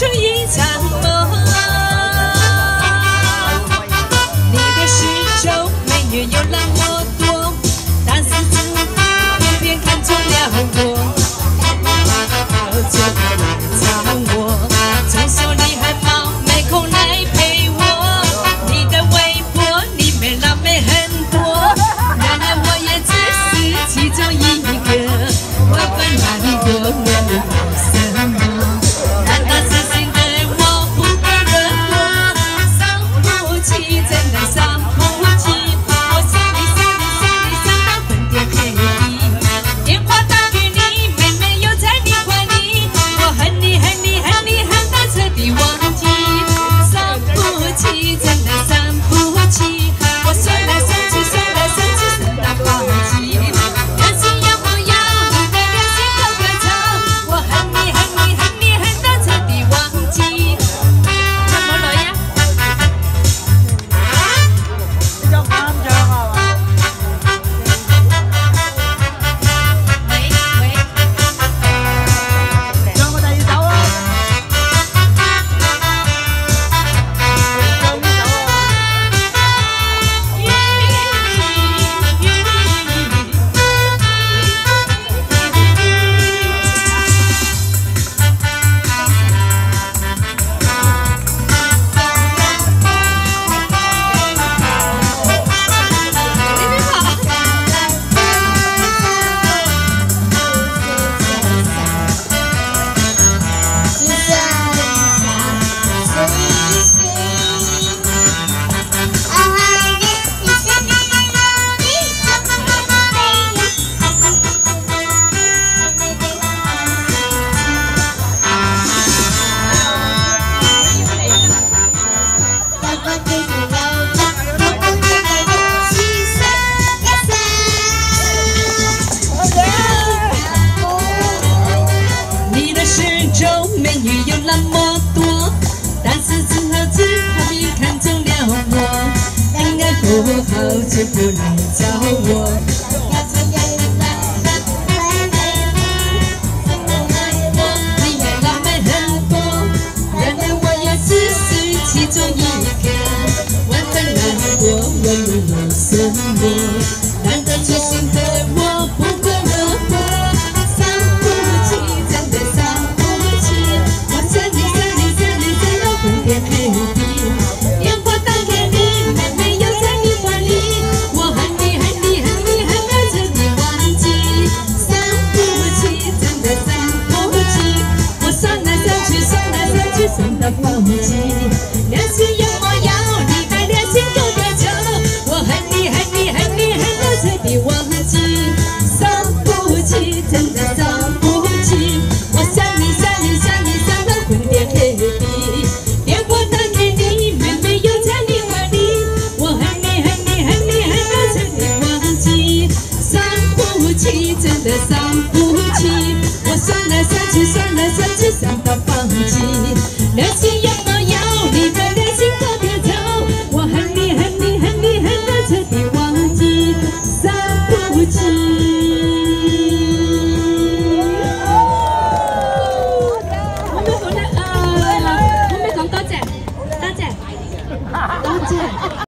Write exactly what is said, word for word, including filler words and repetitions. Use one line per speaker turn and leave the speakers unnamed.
出一场梦。你的四周美女有那么多，但是只偏偏看中了我。就来找我，总说你还忙，没空来陪我。你的微博里面辣妹很多，原来我也只是其中一个。我本来有问你为什么？难道是心对我不够热络？伤不起，真的伤不起。我想你想你想你想到昏天黑地，电话打给你，妹妹又在你怀里。我恨你恨你恨你恨到彻底忘记，伤不起，真的伤不起。我算来算去算来算去算到放弃。良心要不要？你的良心可可操？我恨你恨你恨你恨到彻底忘记。怎麼來呀？
你就啱唱係嘛？
喂喂，
唱個第二首啊！唱呢首啊！你的四周美女有那么多，但是只好只好你看中了我。恩爱不好就不来找我。你爱辣妹很多，原来我也只是其中一个。我很难过，问你为什么？难道痴心的我不够热火？伤不起，真的伤不起。我想你想你想你想到昏天黑地，电话打给你，妹妹又在你怀里。我恨你恨你恨你恨到彻底忘记，伤不起，真的伤不起。我算来算去算来算去算到放弃。良心有没有？你的良心够可求？我恨你恨你恨你恨到彻底忘记，伤不起，真的伤不起。我想你想你想你想到昏天黑地，电话打给你，妹妹又在你怀里。我恨你恨你恨你恨到彻底忘记，伤不起，真的伤不起。我算来算去。